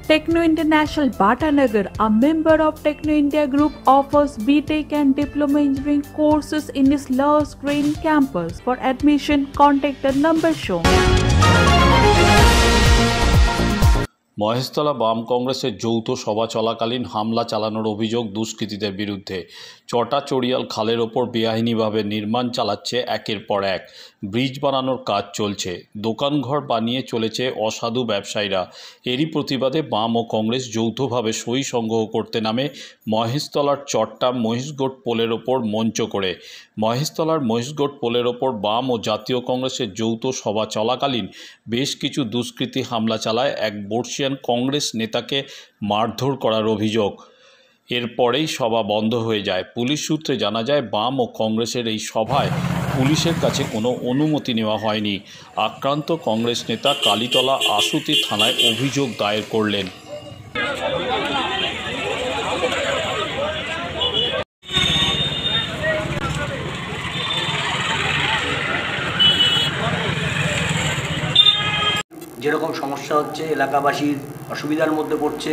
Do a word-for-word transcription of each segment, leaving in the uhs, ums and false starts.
Techno International Bhatanagar, a member of Techno India Group, offers B Tech and Diploma Engineering courses in its Lush Green campus. For admission, contact the number shown. Maheshtala বাম কংগ্রেসের যৌথ সভা চলাকালীন হামলা চালানোর অভিযোগ দুষ্কৃতীদের বিরুদ্ধে। চটাচড়িয়াল খালের ওপর বেআইনিভাবে নির্মাণ চালাচ্ছে একের পর এক। ব্রিজ বানানোর কাজ চলছে, দোকানঘর বানিয়ে চলেছে অসাধু ব্যবসায়ীরা। এরই প্রতিবাদে বাম ও কংগ্রেস যৌথভাবে সই সংগ্রহ করতে নামে মহেশতলার চট্টা মহিষগোট পোলের ওপর মঞ্চ করে। মহেশতলার মহিষগোট পোলের ওপর বাম ও জাতীয় কংগ্রেসের যৌথ সভা চলাকালীন বেশ কিছু দুষ্কৃতী হামলা চালায় এক বর্ষিয়ান কংগ্রেস নেতাকে মারধর করার অভিযোগ। এরপরেই সভা বন্ধ হয়ে যায়। পুলিশ সূত্রে জানা যায়, বাম ও কংগ্রেসের এই সভায় পুলিশের কাছে কোনো অনুমতি নেওয়া হয়নি। আক্রান্ত কংগ্রেস নেতা কালীতলা আশুতি থানায় অভিযোগ দায়ের করলেন। যেরকম সমস্যা হচ্ছে, এলাকাবাসীর অসুবিধার মধ্যে পড়ছে,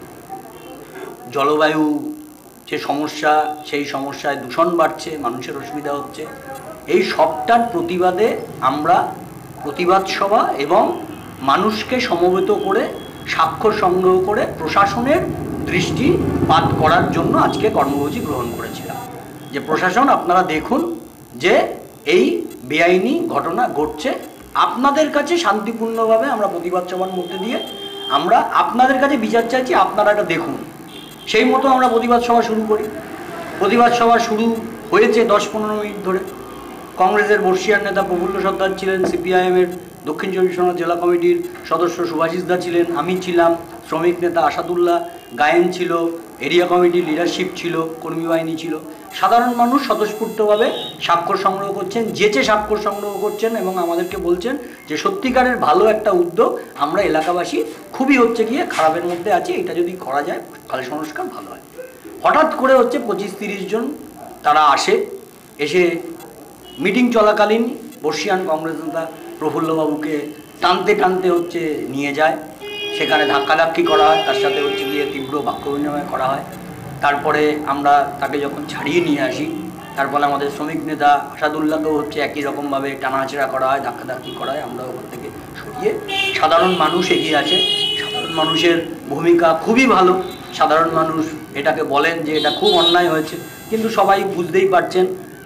জলবায়ু যে সমস্যা, সেই সমস্যায় দূষণ বাড়ছে, মানুষের অসুবিধা হচ্ছে, এই সবটার প্রতিবাদে আমরা প্রতিবাদ সভা এবং মানুষকে সমবেত করে স্বাক্ষর সংগ্রহ করে প্রশাসনের দৃষ্টিপাত করার জন্য আজকে কর্মসূচি গ্রহণ করেছিলাম। যে প্রশাসন, আপনারা দেখুন যে এই বেআইনি ঘটনা ঘটছে, আপনাদের কাছে শান্তিপূর্ণভাবে আমরা প্রতিবাদ সভার মধ্যে দিয়ে আমরা আপনাদের কাছে বিচার চাইছি, আপনারা এটা দেখুন। সেই মতো আমরা প্রতিবাদ সভা শুরু করি। প্রতিবাদ সভা শুরু হয়েছে দশ পনেরো মিনিট ধরে। কংগ্রেসের বর্ষিয়ান নেতা প্রফুল্ল সর্দার ছিলেন, সিপিআইএমের দক্ষিণ চব্বিশ পরগনা জেলা কমিটির সদস্য সুভাষিস দা ছিলেন, আমি ছিলাম, শ্রমিক নেতা আসাদুল্লাহ গায়েন ছিল, এরিয়া কমিটির লিডারশিপ ছিল, কর্মী বাহিনী ছিল। সাধারণ মানুষ স্বতঃস্ফূর্তভাবে স্বাক্ষর সংগ্রহ করছেন, যেচে স্বাক্ষর সংগ্রহ করছেন এবং আমাদেরকে বলছেন যে সত্যিকারের ভালো একটা উদ্যোগ, আমরা এলাকাবাসী খুবই হচ্ছে গিয়ে খারাপের মধ্যে আছি, এটা যদি করা যায় খাল সংস্কার ভালো হয়। হঠাৎ করে হচ্ছে পঁচিশ তিরিশ জন তারা আসে, এসে মিটিং চলাকালীন বর্ষিয়ান কংগ্রেস নেতা প্রফুল্লবাবুকে টানতে টানতে হচ্ছে নিয়ে যায়, সেখানে ধাক্কাধাক্কি করা হয়, তার সাথে হচ্ছে গিয়ে তীব্র বাক্য বিনিময় করা হয়। তারপরে আমরা তাকে যখন ছাড়িয়ে নিয়ে আসি, তারপরে আমাদের শ্রমিক নেতা আসাদুল্লাহকেও হচ্ছে একই রকমভাবে টানাহাঁচড়া করা হয়, ধাক্কাধাক্কি করা হয়। আমরা ওখান থেকে সরিয়ে সাধারণ মানুষ এগিয়ে আসে। সাধারণ মানুষের ভূমিকা খুবই ভালো। সাধারণ মানুষ এটাকে বলেন যে এটা খুব অন্যায় হয়েছে, কিন্তু সবাই বুঝতেই পারছেন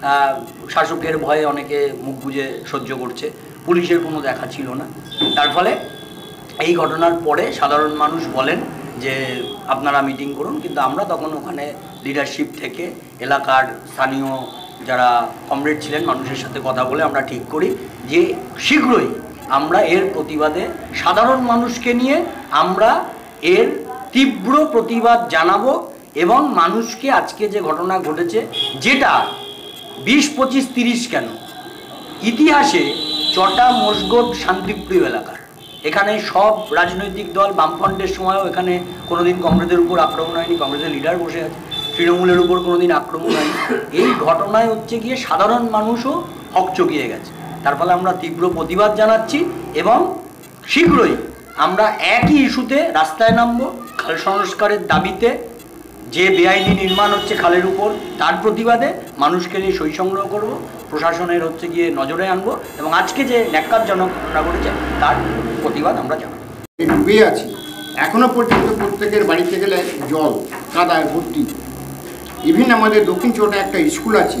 শাসকের ভয়ে অনেকে মুখ বুজে সহ্য করছে, পুলিশের কোনো দেখা ছিল না। তার ফলে এই ঘটনার পরে সাধারণ মানুষ বলেন যে আপনারা মিটিং করুন, কিন্তু আমরা তখন ওখানে লিডারশিপ থেকে এলাকার স্থানীয় যারা কমরেড ছিলেন মানুষের সাথে কথা বলে আমরা ঠিক করি যে শীঘ্রই আমরা এর প্রতিবাদে সাধারণ মানুষকে নিয়ে আমরা এর তীব্র প্রতিবাদ জানাবো এবং মানুষকে আজকে যে ঘটনা ঘটেছে, যেটা বিশ পঁচিশ তিরিশ কেন ইতিহাসে চটা মসগোট শান্তিপ্রিয় এলাকার, এখানে সব রাজনৈতিক দল, বামফ্রন্টের সময়ও এখানে কোনোদিন কংগ্রেসের উপর আক্রমণ হয়নি, কংগ্রেসের লিডার বসে আছে, তৃণমূলের উপর কোনোদিন আক্রমণ হয়নি। এই ঘটনায় হচ্ছে গিয়ে সাধারণ মানুষও হকচকিয়ে গেছে। তার ফলে আমরা তীব্র প্রতিবাদ জানাচ্ছি এবং শীঘ্রই আমরা একই ইস্যুতে রাস্তায় নামবো। খাল সংস্কারের দাবিতে যে বেআইনি নির্মাণ হচ্ছে খালের উপর, তার প্রতিবাদে মানুষকে নিয়ে সই সংগ্রহ করব, প্রশাসনের হচ্ছে গিয়ে নজরে আনবো এবং আজকে যে ন্যাক্কারজনক ঘটনা ঘটেছে তার প্রতিবাদ আমরা জানাবো। ডুবে আছি এখনো পর্যন্ত, প্রত্যেকের বাড়িতে গেলে জল কাদায় ভর্তি। ইভিন আমাদের দক্ষিণ চোটে একটা স্কুল আছে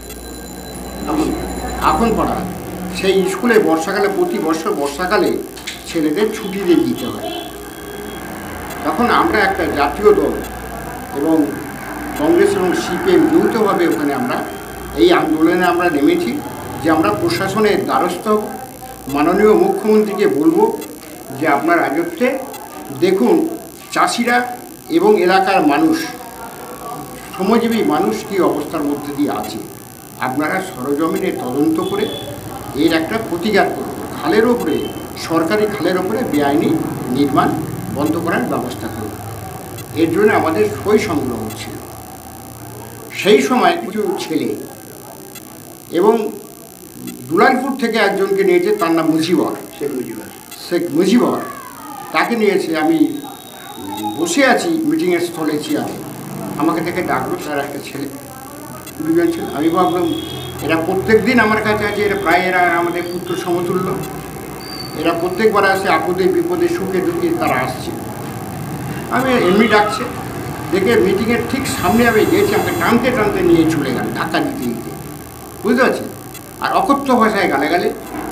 এখন পড়া, সেই স্কুলে বর্ষাকালে প্রতি বছর বর্ষাকালে ছেলেদের ছুটি দিয়ে দিতে হয়। তখন আমরা একটা জাতীয় দল এবং কংগ্রেস এবং সিপিএম যৌথভাবে ওখানে আমরা এই আন্দোলনে আমরা নেমেছি যে আমরা প্রশাসনের দ্বারস্থ হব, মাননীয় মুখ্যমন্ত্রীকে বলবো যে আপনার রাজত্বে দেখুন চাষিরা এবং এলাকার মানুষ, শ্রমজীবী মানুষ কী অবস্থার মধ্যে দিয়ে আছে, আপনারা সরজমিনে তদন্ত করে এর একটা প্রতিকার করুন। খালের ওপরে, সরকারি খালের ওপরে বেআইনি নির্মাণ বন্ধ করার ব্যবস্থা করুন। এর জন্য আমাদের সই সংগ্রহ হচ্ছিল। সেই সময় কিছু ছেলে এবং দুলালপুর থেকে একজনকে নিয়েছে, তার নাম মুজিবর, শেখ মুজিবর, তাকে নিয়েছে। আমি বসে আছি মিটিংয়ের স্থলে চেয়ারে, আমাকে থেকে ডাকলো তার একটা ছেলে, দুজন ছিল। আমি ভাবলাম এরা প্রত্যেক দিন আমার কাছে আছে, এরা প্রায় এরা আমাদের পুত্র সমতুল্য, এরা প্রত্যেকবার আসে, আপদে বিপদে সুখে দুঃখে তারা আসছে। আমি এমনি ডাকছে দেখে মিটিংয়ের ঠিক সামনে আমি গিয়েছি, আমাকে টানতে টানতে নিয়ে চলে গেল ধাক্কা দিতে দিতে, বুঝতে পারছি। আর অকথ্য ভাষায় গালে গালে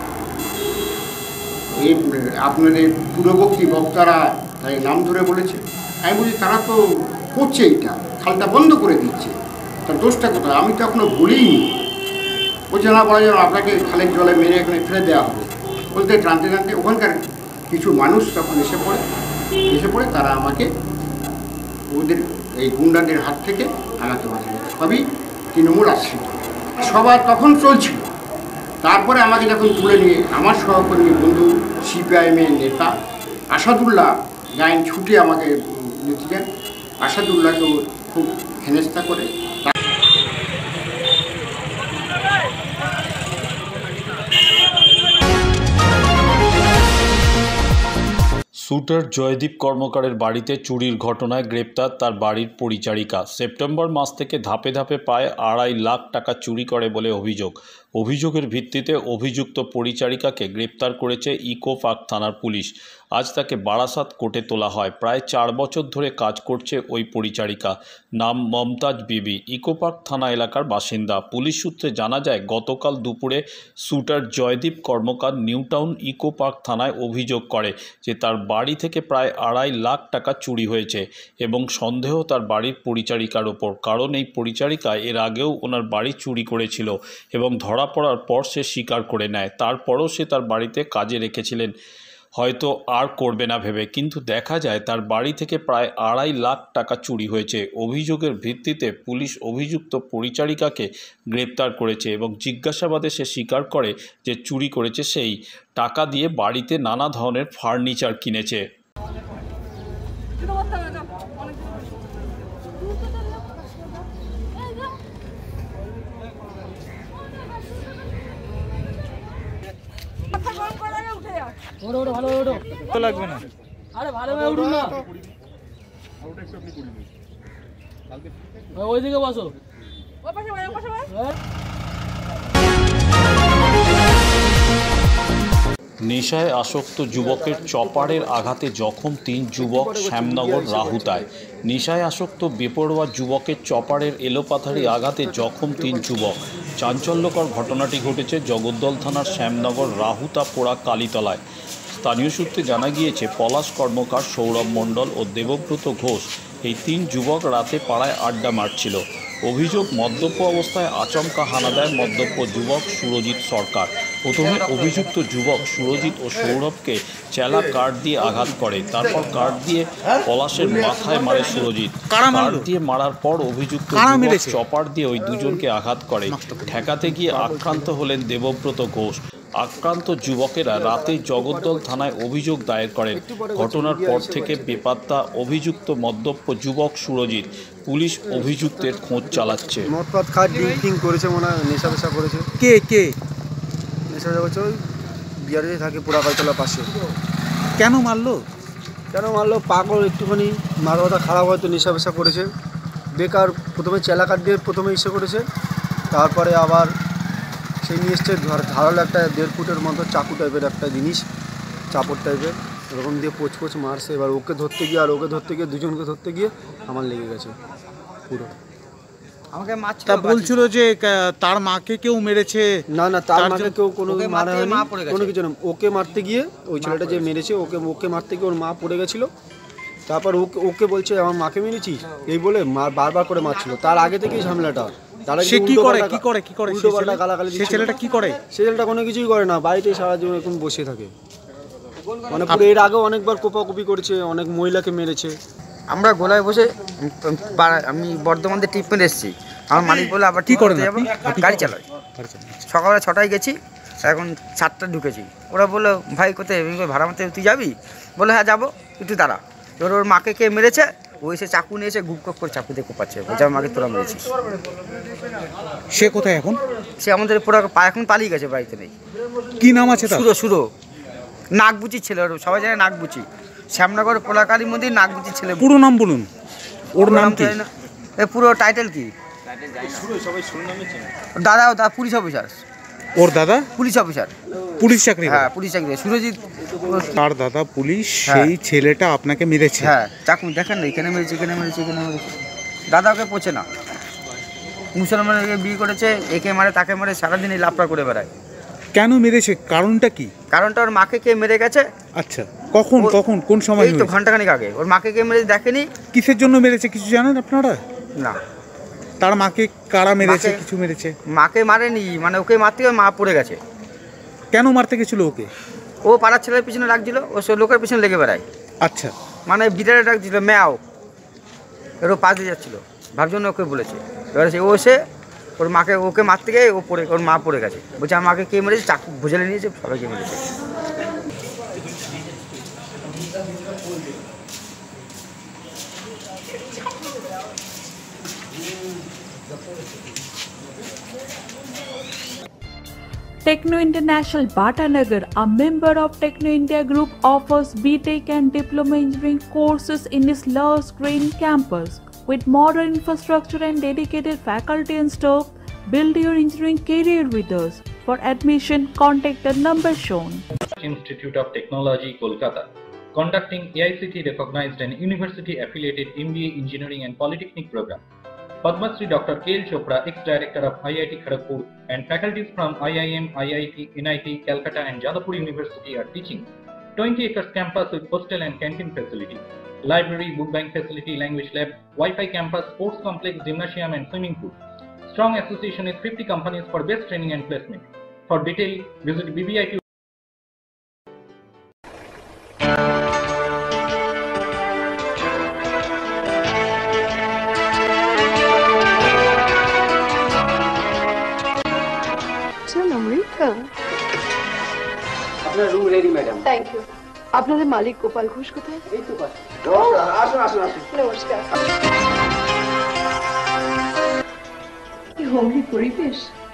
এই আপনাদের পূর্ববর্তী বক্তারা তাই নাম ধরে বলেছে। আমি বলছি তারা তো করছে, এইটা খালটা বন্ধ করে দিচ্ছে, তার দোষটা কোথায়? আমি তো এখনো বলিনি। বলছে না, বলা যেন আপনাকে খালের জলে মেরে এখানে ফেলে দেওয়া হবে। বলতে টানতে টানতে ওখানকার কিছু মানুষ তখন এসে পড়ে এসে পড়ে তারা আমাকে ওদের এই গুন্ডাদের হাত থেকে আমাকে বাঁচাবে। সবই তৃণমূল আশ্রিত সভা তখন চলছিল। তারপরে আমাকে যখন তুলে নিয়ে আমার সহকর্মী বন্ধু সিপিআইএমের নেতা আসাদুল্লাহ গায়েন ছুটে আমাকে নিয়েছিলেন, আসাদুল্লাহকেও খুব হেনস্থা করে। শুটার জয়দীপ কর্মকারের বাড়িতে চুরির ঘটনায় গ্রেপ্তার তার বাড়ির পরিচারিকা। সেপ্টেম্বর মাস থেকে ধাপে ধাপে প্রায় আড়াই লাখ টাকা চুরি করে বলে অভিযোগ। অভিযোগের ভিত্তিতে অভিযুক্ত পরিচারিকাকে গ্রেপ্তার করেছে ইকো পার্ক থানার পুলিশ। আজ তাকে বারাসাত কোর্টে তোলা হয়। প্রায় চার বছর ধরে কাজ করছে ওই পরিচারিকা, নাম মমতাজ বিবি, ইকো পার্ক থানা এলাকার বাসিন্দা। পুলিশ সূত্রে জানা যায় গতকাল দুপুরে shooter Joydeep Karmakar New Town Eco Park থানায় অভিযোগ করে যে তার বাড়ি থেকে প্রায় আড়াই লাখ টাকা চুরি হয়েছে এবং সন্দেহ তার বাড়ির পরিচারিকার ওপর, কারণ এই পরিচারিকা এর আগেও ওনার বাড়ি চুরি করেছিল এবং ধরা পড়ার পর সে স্বীকার করে নেয়। তারপরও সে তার বাড়িতে কাজে রেখেছিলেন হয়তো আর করবে না ভেবে, কিন্তু দেখা যায় তার বাড়ি থেকে প্রায় আড়াই লাখ টাকা চুরি হয়েছে। অভিযোগের ভিত্তিতে পুলিশ অভিযুক্ত পরিচারিকাকে গ্রেপ্তার করেছে এবং জিজ্ঞাসাবাদে সে স্বীকার করে যে চুরি করেছে সেই। টাকা দিয়ে বাড়িতে নানা ধরনের ফার্নিচার কিনেছে। লাগবে না, আরে ভালোভাবে উঠুন না, ওইদিকে বসো। নেশায় আসক্ত যুবকের চপারের আঘাতে জখম তিন যুবক শ্যামনগর রাহুতায়। নেশায় আসক্ত বেপরোয়া যুবকের চপারের এলোপাথারি আঘাতে জখম তিন যুবক। চাঞ্চল্যকর ঘটনাটি ঘটেছে জগদ্দল থানার শ্যামনগর রাহুতা পোড়া কালীতলায়। স্থানীয় সূত্রে জানা গিয়েছে পলাশ কর্মকার, সৌরভ মণ্ডল ও দেবব্রত ঘোষ এই তিন যুবক রাতে পাড়ায় আড্ডা মারছিল। অভিযোগ, মদ্যপ অবস্থায় আচমকা হানা দেয় মদ্যপ যুবক সুরজিৎ সরকার। প্রথমে অভিযুক্ত যুবক সুরজিৎ ও সৌরভকে চেলা কাঠ দিয়ে আঘাত করে, তারপর কাঠ দিয়ে পলাশের মাথায় মারে সুরজিৎ। কাঠ দিয়ে মারার পর অভিযুক্ত যুবক চপার দিয়ে ওই দুজনকে আঘাত করে। ঠেকাতে গিয়ে আক্রান্ত হলেন দেবব্রত ঘোষ। আক্রান্ত যুবকেরা রাতে জগদ্দল থানায় অভিযোগ দায়ের করেন। ঘটনার পর থেকে বেপাত্তা অভিযুক্ত মদ্যপ যুবক সুরজিৎ। পুলিশ অভিযুক্তের খোঁজ চালাচ্ছে। মদপাত খাট ড্রিঙ্কিং করেছে, মনে হয় নেশা পেশা করেছে। কে কে নেশা করছে? ওই বিহারে থাকে পোড়া কালতলার পাশে। কেন মারলো? কেন মারলো? পাগল একটুখানি, মাথা ব্যথা খারাপ, হয়তো নেশা পেশা করেছে। বেকার প্রথমে চেলা কাঠ দিয়ে প্রথমে ইসে করেছে, তারপরে আবার সেই নিয়ে এসছে ধারালো একটা দেড় ফুটের মতো চাকু টাইপের একটা জিনিস, চাপড় টাইপের, এরকম দিয়ে পোচ পোচ মারছে। এবার ওকে ধরতে গিয়ে আর ওকে ধরতে গিয়ে দুজনকে ধরতে গিয়ে আমার লেগে গেছে পুরো। আমাকে মারছে। তা বলছিল যে তার মাকে কেউ মেরেছে। না না, তার মাকে কেউ কোনো মারা হয়নি, কোনো কিছু না। ওকে মারতে গিয়ে ওই ছেলেটা যে মেরেছে ওকে ওকে মারতে গিয়ে ওর মা পড়ে গেছিলো। তারপর ওকে ওকে বলছে আমার মাকে মেরেছিস এই বলে বারবার করে মারছিল। তার আগে থেকেই ঝামেলাটা। সে কি করে কি করে কি করে উল্টো পাল্টা গালাগালি। সেই ছেলেটা কি করে? সেই ছেলেটা কোনো কিছুই করে না, বাড়িতে সারা জীবন এখন বসে থাকে। মানে এর আগেও অনেকবার কোপাকুপি করেছে, অনেক মহিলাকে মেরেছে। আমরা গোলায় বসে আমি বর্ধমান থেকে ট্রিটমেন্ট এসেছি। আমার মালিক বলে আবার কি করে যাবো, গাড়ি চালায়। সকালবেলা ছটায় গেছি, এখন সাতটা ঢুকেছি। ওরা বললো ভাই কোথায় ভাড়া মারতে, তুই যাবি? বলে হ্যাঁ যাবো, একটু দাঁড়া। এবার ওর মাকে কে মেরেছে, ওই সে চাকু নিয়ে এসে গুপ করে চাকু দিয়ে কোপাচ্ছে, বলছে আমার মাকে তোরা মেরেছিস। সে কোথায় এখন? সে আমাদের পুরো এখন পালিয়ে গেছে, বাড়িতে নেই। কি নাম আছে? সুরো সুরো নাক বুচি ছেলে, সবাই জানে নাক বুচি। শ্যামনগর পোলাকালী মন্দির নাগবুচির ছেলে। পুরো নাম বলুন, ওর নাম কি? এ পুরো টাইটেল কি? দাদা দাদা পুলিশ অফিসার। ওর দাদা পুলিশ অফিসার, পুলিশ চাকরি? হ্যাঁ পুলিশ চাকরি। সুরজিৎ তার দাদা পুলিশ, সেই ছেলেটা আপনাকে মেরেছে? হ্যাঁ চাকু দেখেন না, এখানে মেরেছে, এখানে মেরেছে, এখানে মেরেছে। দাদা ওকে পোছে না, মুসলমানকে বিয়ে করেছে, একে মারে তাকে মারে, সারাদিন এই লাফড়া করে বেড়ায়। কেন মেরেছে, কারণটা কি? কারণটা ওর মাকে কে মেরে গেছে। আচ্ছা, কখন কখন কোন সময়? এই তো ঘন্টাখানিক আগে। ওর মাকে কে মেরে দেখেনি। কিসের জন্য মেরেছে কিছু জানেন আপনারা? না। তার মাকে কারা মেরেছে? কিছু মেরেছে? মাকে মারেনি, মানে ওকে মারতে মা পড়ে গেছে। কেন মারতে গেছিল ওকে? ও পাড়ার ছেলের পিছনে রাখছিল, ও সে লোকের পিছনে লেগে বেড়ায়। আচ্ছা, মানে বিটারে ডাকছিল ম্যাও, এর ও পাশ দিয়ে যাচ্ছিল, ভাবজন্য ওকে বলেছে। এবার ও এসে ওর মাকে, ওকে মারতে গিয়ে ও পড়ে, ওর মা পড়ে গেছে। বলছে আমার মাকে কে মেরেছে, চাকু ভুজলে নিয়েছে, সবাইকে মেরেছে। Techno International Bhatanagar, a member of Techno India Group, offers B Tech and Diploma Engineering courses in its lush green campus. With modern infrastructure and dedicated faculty and staff, build your engineering career with us. For admission, contact the number shown. Institute of Technology, Kolkata, conducting A I C T recognized and university affiliated M B A Engineering and Polytechnic program. Padma Shri Doctor K L Chopra, ex-director of I I T Kharagpur, and faculties from I I M, I I T, N I T, Calcutta and Jadavpur University are teaching. twenty acres campus with hostel and canteen facility, library, book bank facility, language lab, Wi-Fi campus, sports complex, gymnasium and swimming pool. Strong association with fifty companies for best training and placement. For detail, visit B B I Q. আপনার room ready madam. Thank you. আপনাদের মালিক গোপাল ঘোষ কোথায়? এই তো পাশে। আসুন আসুন আসুন। নমস্কার। কি হোমলি পরিবেশ।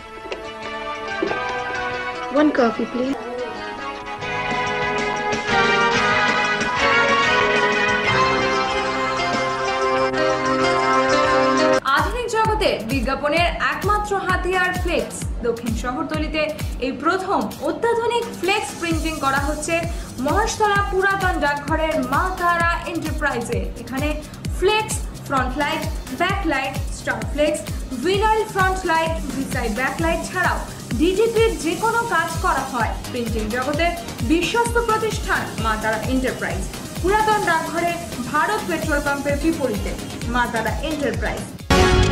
One coffee please. আধুনিক জগতে বিজ্ঞাপনের একমাত্র হাতিয়ার ফ্লেক্স। দক্ষিণ শহরতলিতে এই প্রথম অত্যাধুনিক ফ্লেক্স প্রিন্টিং করা হচ্ছে মহেশতলা পুরাতন ডাকঘরের মা তারা এন্টারপ্রাইজে। এখানে flex, front light, back light, star flex, vinyl front light, ভিসাইড ব্যাক লাইট ছাড়াও ডিজিপির যে কোনো কাজ করা হয়। প্রিন্টিং জগতের বিশ্বস্ত প্রতিষ্ঠান মা তারা এন্টারপ্রাইজ, পুরাতন ডাকঘরে ভারত পেট্রোল পাম্পের বিপরীতে মা তারা এন্টারপ্রাইজ।